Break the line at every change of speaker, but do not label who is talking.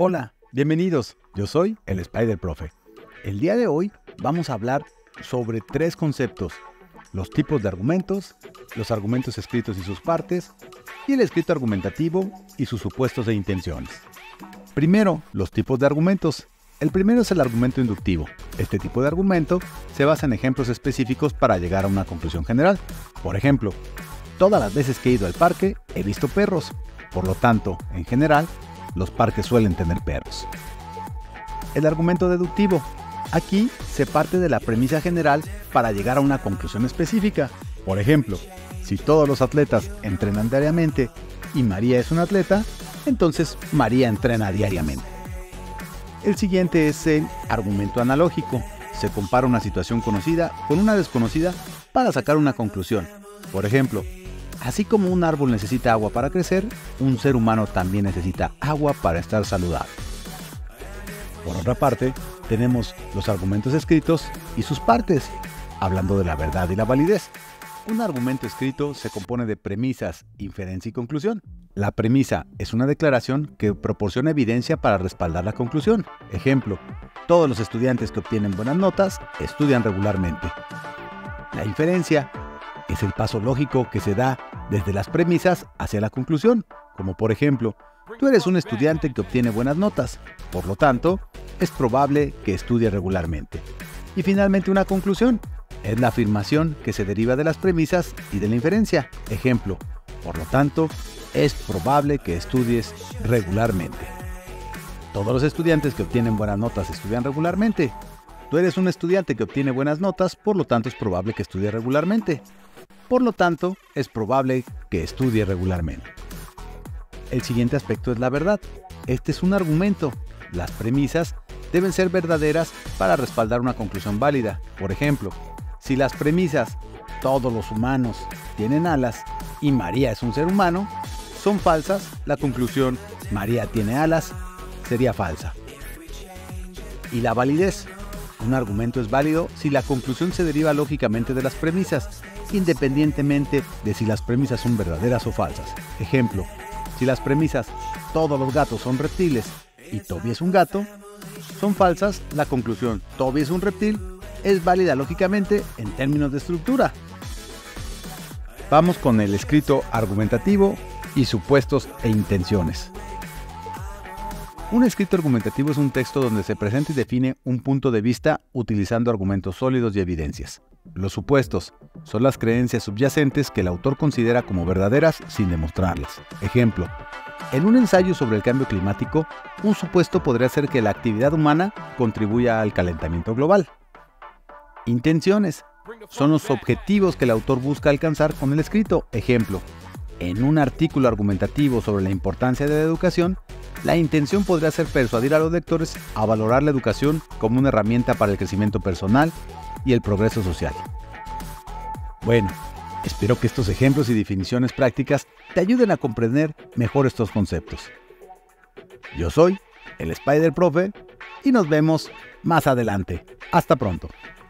Hola, bienvenidos. Yo soy el Spider Profe. El día de hoy vamos a hablar sobre tres conceptos: los tipos de argumentos, los argumentos escritos y sus partes, y el escrito argumentativo y sus supuestos e intenciones. Primero, los tipos de argumentos. El primero es el argumento inductivo. Este tipo de argumento se basa en ejemplos específicos para llegar a una conclusión general. Por ejemplo, todas las veces que he ido al parque he visto perros. Por lo tanto, en general, los parques suelen tener perros. El argumento deductivo. Aquí se parte de la premisa general para llegar a una conclusión específica. Por ejemplo, si todos los atletas entrenan diariamente y María es una atleta, entonces María entrena diariamente. El siguiente es el argumento analógico. Se compara una situación conocida con una desconocida para sacar una conclusión. Por ejemplo, así como un árbol necesita agua para crecer, un ser humano también necesita agua para estar saludable. Por otra parte, tenemos los argumentos escritos y sus partes, hablando de la verdad y la validez. Un argumento escrito se compone de premisas, inferencia y conclusión. La premisa es una declaración que proporciona evidencia para respaldar la conclusión. Ejemplo, todos los estudiantes que obtienen buenas notas estudian regularmente. La inferencia es el paso lógico que se da desde las premisas hacia la conclusión, como por ejemplo, tú eres un estudiante que obtiene buenas notas, por lo tanto, es probable que estudie regularmente. Y finalmente una conclusión, es la afirmación que se deriva de las premisas y de la inferencia. Ejemplo, por lo tanto, es probable que estudies regularmente. Todos los estudiantes que obtienen buenas notas estudian regularmente. Tú eres un estudiante que obtiene buenas notas, por lo tanto es probable que estudie regularmente. Por lo tanto, es probable que estudie regularmente. El siguiente aspecto es la verdad. Este es un argumento. Las premisas deben ser verdaderas para respaldar una conclusión válida. Por ejemplo, si las premisas todos los humanos tienen alas y María es un ser humano son falsas, la conclusión María tiene alas sería falsa. Y la validez. Un argumento es válido si la conclusión se deriva lógicamente de las premisas, independientemente de si las premisas son verdaderas o falsas. Ejemplo, si las premisas todos los gatos son reptiles y Toby es un gato, son falsas, la conclusión Toby es un reptil es válida lógicamente en términos de estructura. Vamos con el escrito argumentativo y supuestos e intenciones. Un escrito argumentativo es un texto donde se presenta y define un punto de vista utilizando argumentos sólidos y evidencias. Los supuestos son las creencias subyacentes que el autor considera como verdaderas sin demostrarlas. Ejemplo, en un ensayo sobre el cambio climático, un supuesto podría ser que la actividad humana contribuya al calentamiento global. Intenciones son los objetivos que el autor busca alcanzar con el escrito. Ejemplo, en un artículo argumentativo sobre la importancia de la educación, la intención podría ser persuadir a los lectores a valorar la educación como una herramienta para el crecimiento personal y el progreso social. Bueno, espero que estos ejemplos y definiciones prácticas te ayuden a comprender mejor estos conceptos. Yo soy el Spider Profe y nos vemos más adelante. Hasta pronto.